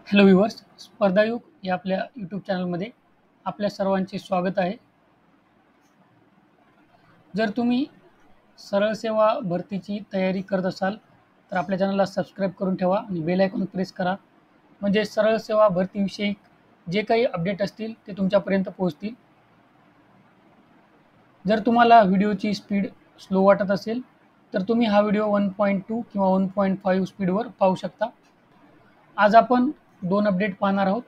Hello viewers, स्पर्धायुग या आपल्या YouTube चॅनलमध्ये आपल्या सर्वांचे स्वागत आहे. जर तुम्ही सरळ सेवा भरतीची तयारी करत असाल तर आपल्या चॅनलला सबस्क्राईब करून ठेवा आणि बेल आयकॉन प्रेस करा. म्हणजे सरळ सेवा भरतीविषयी जे काही अपडेट असतील ते तुमच्यापर्यंत पोहोचतील. जर तुम्हाला व्हिडिओची स्पीड स्लो वाटत असेल तर तुम्ही हा व्हिडिओ 1.2 किंवा 1.5 स्पीडवर पाहू शकता. आज आपण 2 अपडेट पाहणार आहोत.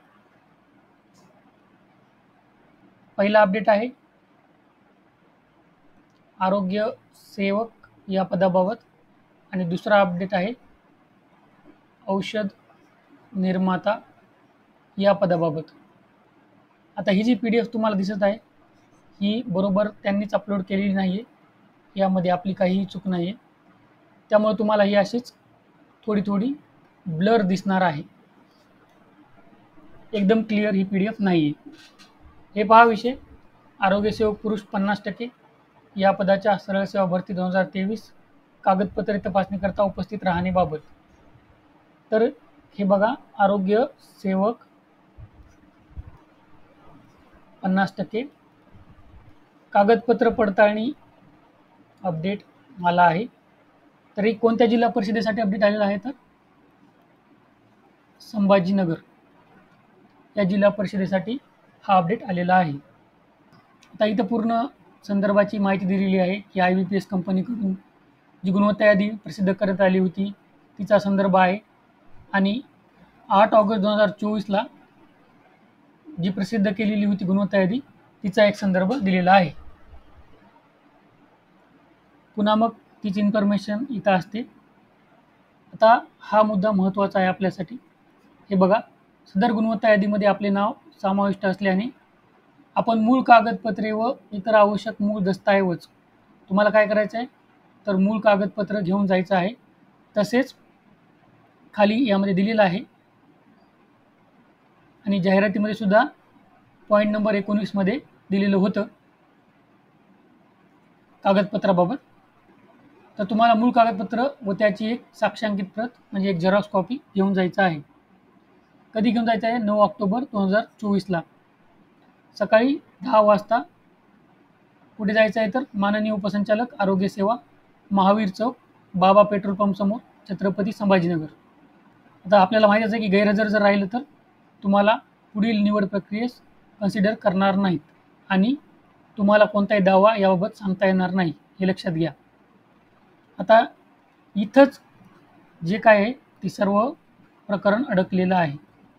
पहिला अपडेट आहे आरोग्य सेवक या पदाबाबत आणि दुसरा अपडेट आहे औषध निर्माता या पदाबाबत. आता ही जी PDF तुम्हाला दिसत आहे ही बरोबर त्यांनीच अपलोड केलेली नाही आहे. यामध्ये आपली काहीही चूक नाही आहे. त्यामुळे तुम्हाला ही अशीच थोडी ब्लर दिसणार आहे. एकदम क्लिअर ही PDF नाही आहे. हे पहा विषय आरोग्यसेवक पुरुष 50% या पदाच्या सरळ सेवा भरती 2023 कागदपत्रे तपासणीकरता उपस्थित राहण्याबाबत. तर हे बघा, आरोग्य सेवक 50% कागदपत्र पडताळणी अपडेट आला आहे. तरी कोणत्या जिल्हा परिषदेसाठी अपडेट आलेला आहे तर संभाजीनगर या जिल्हा परिषदेसाठी हा अपडेट आलेला आहे. आता इथं पूर्ण संदर्भाची माहिती दिलेली आहे की IBPS कंपनीकडून जी गुणवत्ता यादी प्रसिद्ध करण्यात आली होती तिचा संदर्भ आहे आणि 8 ऑगस्ट 2024ला जी प्रसिद्ध केलेली होती गुणवत्ता यादी तिचा एक संदर्भ दिलेला आहे. पुन्हा मग तीच इन्फॉर्मेशन इथं असते. आता हा मुद्दा महत्त्वाचा आहे आपल्यासाठी. हे बघा, सदर गुणवत्ता यादीमध्ये आपले नाव समाविष्ट असल्याने आपण मूळ कागदपत्रे व इतर आवश्यक मूळ दस्तऐवज तुम्हाला काय करायचं आहे तर मूळ कागदपत्र घेऊन जायचं आहे. तसेच खाली यामध्ये दिलेलं आहे आणि जाहिरातीमध्ये सुद्धा पॉईंट नंबर 19 मध्ये दिलेलं होतं कागदपत्राबाबत. तर तुम्हाला मूळ कागदपत्र व त्याची एक साक्षांकित प्रत म्हणजे एक झेरॉक्स कॉपी घेऊन जायचं आहे. कधी घेऊन जायचं आहे? 9 ऑक्टोबर 2024ला सकाळी 10 वाजता. कुठे जायचं आहे तर माननीय उपसंचालक आरोग्य सेवा, महावीर चौक, बाबा पेट्रोल पंप समोर, छत्रपती संभाजीनगर. आता आपल्याला माहितीच आहे की गैरहजर जर राहिलं तर तुम्हाला पुढील निवड प्रक्रियेस कन्सिडर करणार नाहीत आणि तुम्हाला कोणताही दावा याबाबत सांगता येणार नाही, हे लक्षात घ्या. आता इथंच जे काय आहे ते सर्व प्रकरण अडकलेलं आहे.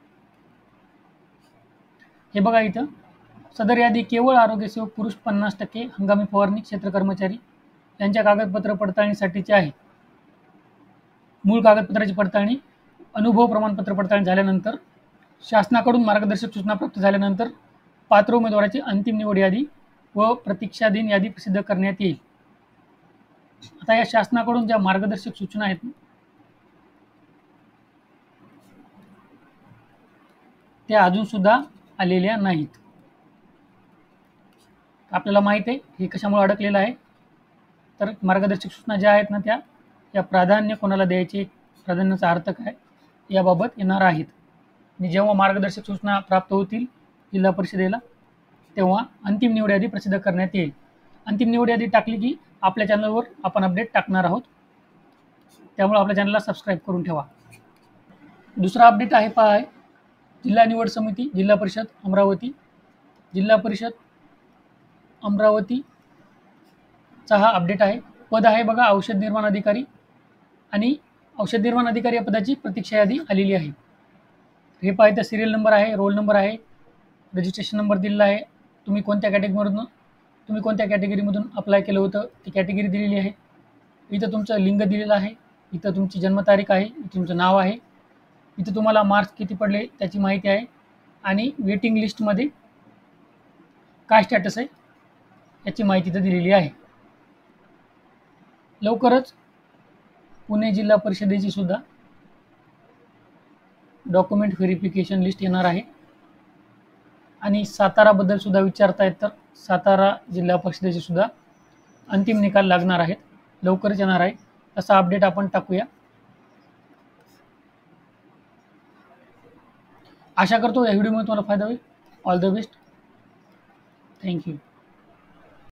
हे बघा, इथं सदर यादी केवळ आरोग्यसेवक पुरुष 50% हंगामी फवारणी क्षेत्र कर्मचारी यांच्या कागदपत्र पडताळणीसाठीचे आहे. मूळ कागदपत्राची पडताळणी अनुभव प्रमाणपत्र पडताळणी झाल्यानंतर शासनाकडून मार्गदर्शक सूचना प्राप्त झाल्यानंतर पात्र उमेदवाराची अंतिम निवड यादी व प्रतीक्षाधीन यादी प्रसिद्ध करण्यात येईल. आता या शासनाकडून ज्या मार्गदर्शक सूचना आहेत त्या अजून सुद्धा आलेल्या नाहीत. आपल्याला माहिती आहे हे कशामुळे अडकलेलं आहे तर मार्गदर्शक सूचना ज्या आहेत ना त्या प्राधान्य कोणाला द्यायचे, प्राधान्याचा अर्थ काय याबाबत येणार आहेत. आणि जेव्हा मार्गदर्शक सूचना प्राप्त होतील जिल्हा परिषदेला तेव्हा अंतिम निवड यादी प्रसिद्ध करण्यात येईल. अंतिम निवड यादी टाकली की आपल्या चॅनलवर आपण अपडेट टाकणार आहोत. त्यामुळे आपल्या चॅनलला सबस्क्राईब करून ठेवा. दुसरा अपडेट आहे पहा, जिल्हा निवड समिती जिल्हा परिषद अमरावती. जिल्हा परिषद अमरावतीचा हा अपडेट आहे. पद आहे बघा औषध निर्माण अधिकारी आणि औषध निर्माण अधिकारी या पदाची प्रतीक्षा यादी आलेली आहे. हे पाहिजे सिरियल नंबर आहे, रोल नंबर आहे, रजिस्ट्रेशन नंबर दिलेला आहे. तुम्ही कोणत्या कॅटेगरीमधून अप्लाय केलं होतं ती कॅटेगरी दिलेली आहे. इथं तुमचं लिंग दिलेलं आहे, इथं तुमची जन्मतारीख आहे, इथं तुमचं नाव आहे, इथं तुम्हाला मार्क्स किती पडले त्याची माहिती आहे आणि वेटिंग लिस्टमध्ये काय स्टॅटस आहे याची माहिती इथं दिलेली आहे. लवकरच पुणे जिल्हा परिषदेची सुद्धा डॉक्युमेंट व्हेरिफिकेशन लिस्ट येणार आहे आणि साताराबद्दल सुद्धा विचारतायत तर सातारा जिल्हा परिषदेचे सुद्धा अंतिम निकाल लागणार आहेत, लवकरच येणार आहे. असा अपडेट आपण टाकूया. आशा करतो या व्हिडिओमुळे तुम्हाला फायदा होईल. All the best. थँक्यू.